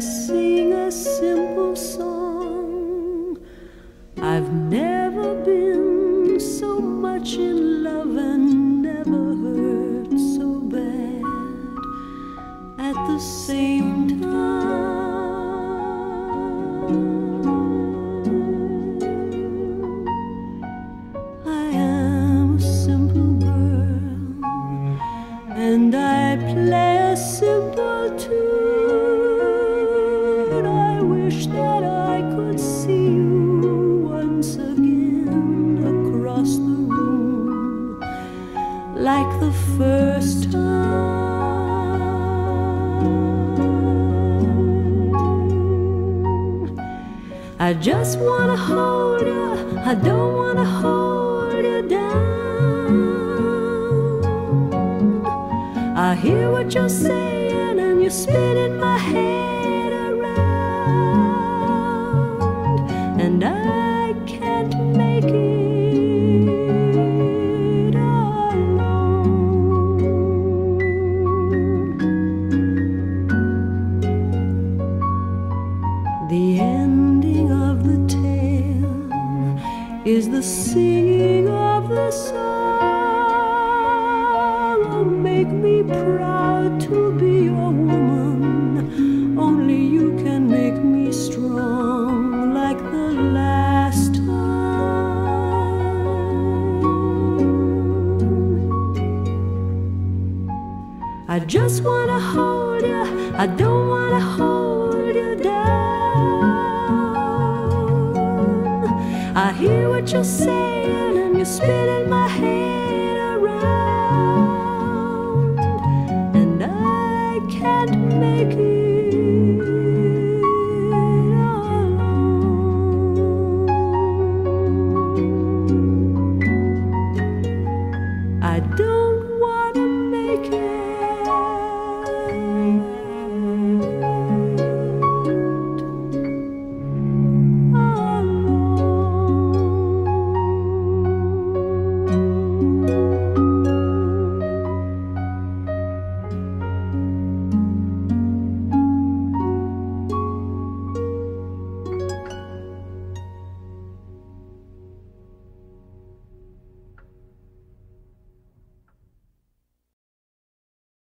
sing a simple song. I've never been so much in love and never hurt so bad at the same time. I am a simple girl and I play a simple tune. I wish that I could see you once again across the room, like the first time. I just wanna hold you, I don't wanna hold you down. I hear what you're saying and you're spinning my head around, and I can't make it alone. The ending of the tale is the singing of the song. Make me proud to be your woman. Only you can make me strong like the last time. I just wanna hold you, I don't wanna hold you down. I hear what you're saying and you're spitting